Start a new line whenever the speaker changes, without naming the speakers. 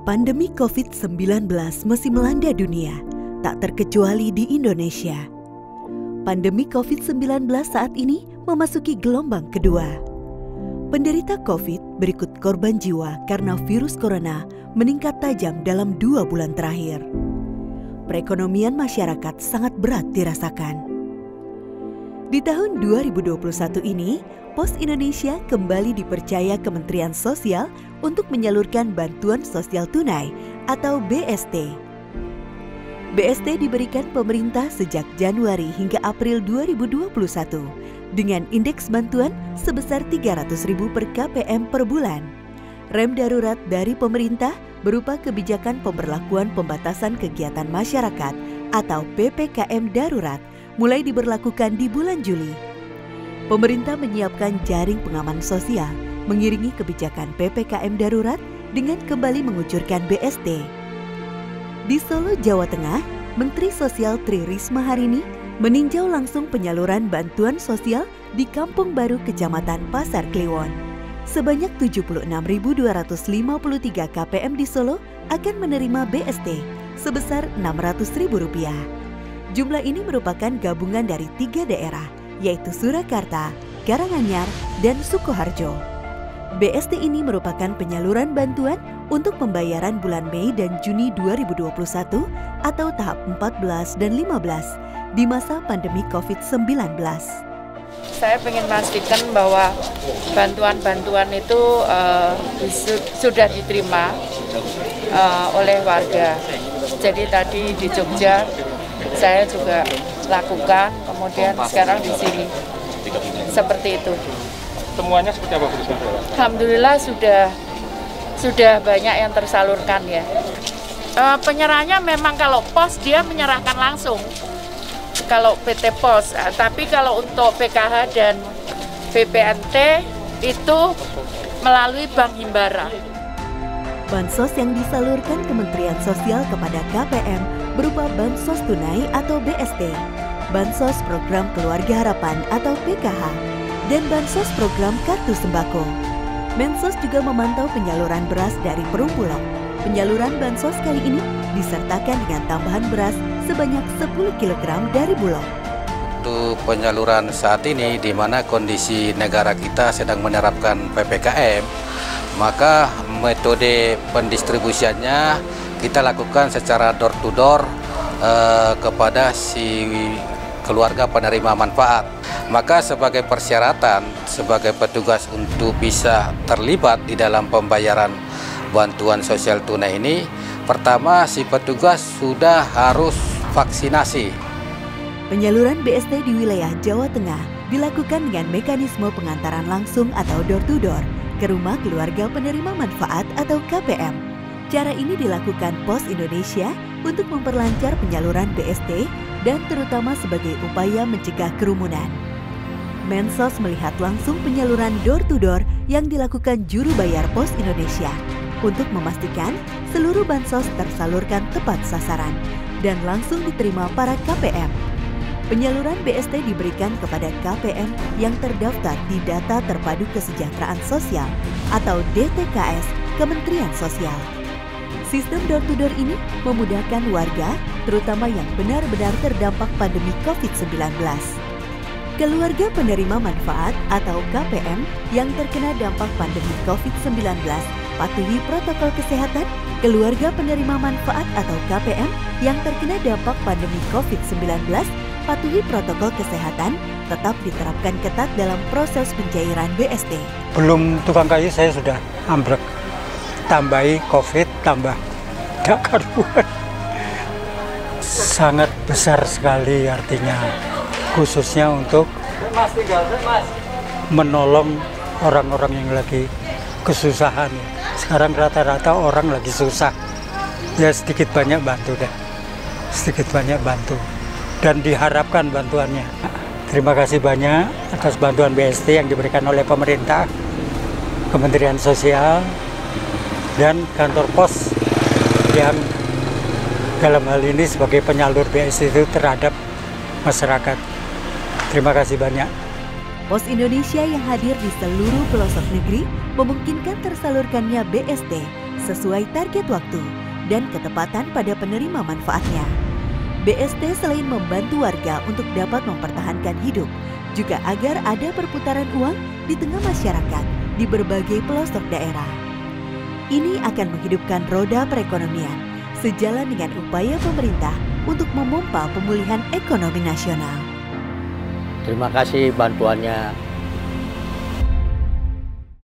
Pandemi COVID-19 masih melanda dunia, tak terkecuali di Indonesia. Pandemi COVID-19 saat ini memasuki gelombang kedua. Penderita COVID berikut korban jiwa karena virus corona meningkat tajam dalam 2 bulan terakhir. Perekonomian masyarakat sangat berat dirasakan. Di tahun 2021 ini, Pos Indonesia kembali dipercaya Kementerian Sosial untuk menyalurkan bantuan sosial tunai atau BST. BST diberikan pemerintah sejak Januari hingga April 2021 dengan indeks bantuan sebesar 300.000 per KPM per bulan. Rem darurat dari pemerintah berupa kebijakan pemberlakuan pembatasan kegiatan masyarakat atau PPKM darurat mulai diberlakukan di bulan Juli. Pemerintah menyiapkan jaring pengaman sosial mengiringi kebijakan PPKM darurat dengan kembali mengucurkan BST. Di Solo, Jawa Tengah, Menteri Sosial Tri Risma hari ini meninjau langsung penyaluran bantuan sosial di Kampung Baru Kecamatan Pasar Kliwon. Sebanyak 76.253 KPM di Solo akan menerima BST sebesar Rp600.000. Jumlah ini merupakan gabungan dari 3 daerah, yaitu Surakarta, Karanganyar, dan Sukoharjo. BST ini merupakan penyaluran bantuan untuk pembayaran bulan Mei dan Juni 2021 atau tahap 14 dan 15 di masa pandemi COVID-19.
Saya ingin memastikan bahwa bantuan-bantuan itu sudah diterima oleh warga. Jadi tadi di Jogja saya juga lakukan, kemudian sekarang di sini. Seperti itu.
Temuannya seperti apa, Bu Risma?
Alhamdulillah sudah banyak yang tersalurkan ya. Penyerahannya memang kalau pos dia menyerahkan langsung. Kalau PT Pos, tapi kalau untuk PKH dan BPNT itu melalui Bank Himbara.
Bansos yang disalurkan Kementerian Sosial kepada KPM berupa Bansos Tunai atau BST, Bansos Program Keluarga Harapan atau PKH, dan Bansos Program Kartu Sembako. Mensos juga memantau penyaluran beras dari Perum Bulog. Penyaluran Bansos kali ini disertakan dengan tambahan beras sebanyak 10 kg dari Bulog.
Untuk penyaluran saat ini, di mana kondisi negara kita sedang menerapkan PPKM, maka metode pendistribusiannya kita lakukan secara door to door kepada si keluarga penerima manfaat. Maka sebagai persyaratan, sebagai petugas untuk bisa terlibat di dalam pembayaran bantuan sosial tunai ini, pertama si petugas sudah harus vaksinasi.
Penyaluran BST di wilayah Jawa Tengah dilakukan dengan mekanisme pengantaran langsung atau door to door ke rumah keluarga penerima manfaat atau KPM. Cara ini dilakukan Pos Indonesia untuk memperlancar penyaluran BST dan terutama sebagai upaya mencegah kerumunan. Mensos melihat langsung penyaluran door to door yang dilakukan juru bayar Pos Indonesia untuk memastikan seluruh bansos tersalurkan tepat sasaran dan langsung diterima para KPM. Penyaluran BST diberikan kepada KPM yang terdaftar di Data Terpadu Kesejahteraan Sosial atau DTKS Kementerian Sosial. Sistem door to door ini memudahkan warga, terutama yang benar-benar terdampak pandemi COVID-19. Keluarga penerima manfaat atau KPM yang terkena dampak pandemi COVID-19 patuhi protokol kesehatan. Keluarga penerima manfaat atau KPM yang terkena dampak pandemi COVID-19 patuhi protokol kesehatan, tetap diterapkan ketat dalam proses pencairan BST.
Belum tukang kayu saya sudah ambrek, tambahi COVID, tambah gak karuan. Sangat besar sekali artinya, khususnya untuk menolong orang-orang yang lagi kesusahan. Sekarang rata-rata orang lagi susah, ya sedikit banyak bantu deh, sedikit banyak bantu. Dan diharapkan bantuannya. Terima kasih banyak atas bantuan BST yang diberikan oleh pemerintah, Kementerian Sosial, dan kantor pos yang dalam hal ini sebagai penyalur BST itu terhadap masyarakat. Terima kasih banyak.
Pos Indonesia yang hadir di seluruh pelosok negeri memungkinkan tersalurkannya BST sesuai target waktu dan ketepatan pada penerima manfaatnya. BST selain membantu warga untuk dapat mempertahankan hidup, juga agar ada perputaran uang di tengah masyarakat di berbagai pelosok daerah. Ini akan menghidupkan roda perekonomian sejalan dengan upaya pemerintah untuk memompa pemulihan ekonomi nasional.
Terima kasih bantuannya